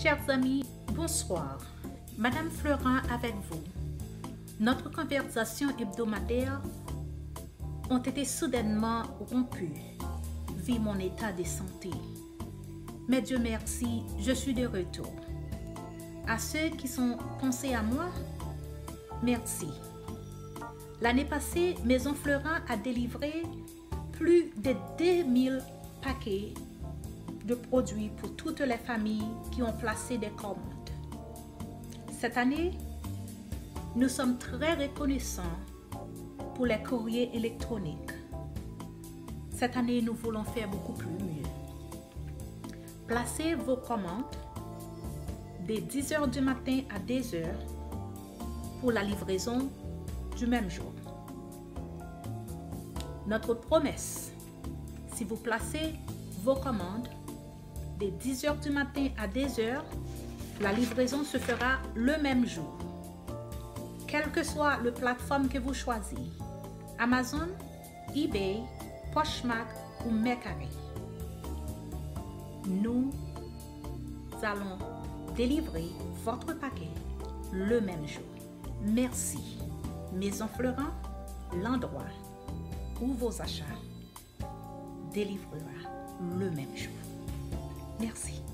Chers amis, bonsoir. Madame Fleurin avec vous. Notre conversation hebdomadaire ont été soudainement rompues, vu mon état de santé. Mais Dieu merci, je suis de retour. À ceux qui sont pensés à moi, merci. L'année passée, Maison Fleurin a délivré plus de 2000 paquets de produits pour toutes les familles qui ont placé des commandes. Cette année, nous sommes très reconnaissants pour les courriers électroniques. Cette année, nous voulons faire beaucoup plus mieux. Placez vos commandes de 10h du matin à 2h pour la livraison du même jour. Notre promesse, si vous placez vos commandes de 10h du matin à 2h, la livraison se fera le même jour. Quelle que soit la plateforme que vous choisissez, Amazon, eBay, Poshmark ou Mercari, nous allons délivrer votre paquet le même jour. Merci. Maison Fleurin, l'endroit où vos achats délivrera le même jour. Merci.